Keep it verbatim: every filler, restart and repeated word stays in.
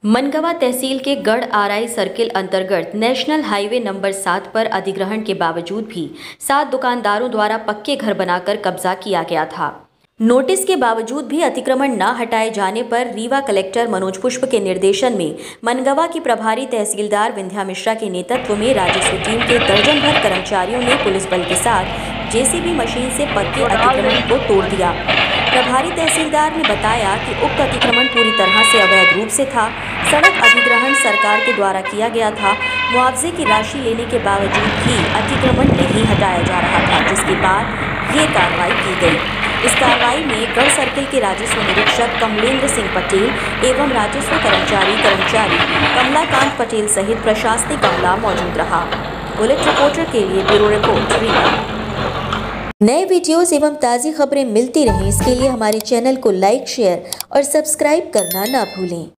मनगवा तहसील के गढ़ आराई सर्किल अंतर्गत नेशनल हाईवे नंबर सात पर अधिग्रहण के बावजूद भी सात दुकानदारों द्वारा पक्के घर बनाकर कब्जा किया गया था। नोटिस के बावजूद भी अतिक्रमण न हटाए जाने पर रीवा कलेक्टर मनोज पुष्प के निर्देशन में मनगवा की प्रभारी तहसीलदार विंध्या मिश्रा के नेतृत्व में राजस्व टीम के दर्जन भर कर्मचारियों ने पुलिस बल के साथ जेसीबी मशीन से पक्के अतिक्रमण को तोड़ दिया। प्रभारी तहसीलदार ने बताया कि उक्त अतिक्रमण पूरी तरह से अवैध रूप से था। सड़क अधिग्रहण सरकार के द्वारा किया गया था। मुआवजे की राशि लेने के बावजूद भी अतिक्रमण नहीं हटाया जा रहा था, जिसके बाद ये कार्रवाई की गई। इस कार्रवाई में गढ़ सर्किल के राजस्व निरीक्षक कमलेंद्र सिंह पटेल एवं राजस्व कर्मचारी कर्मचारी कमलाकांत पटेल सहित प्रशासनिक अमला मौजूद रहा। बुलेट रिपोर्टर के लिए ब्यूरो रिपोर्ट रीवा। नए वीडियोस एवं ताज़ी खबरें मिलती रहें, इसके लिए हमारे चैनल को लाइक, शेयर और सब्सक्राइब करना ना भूलें।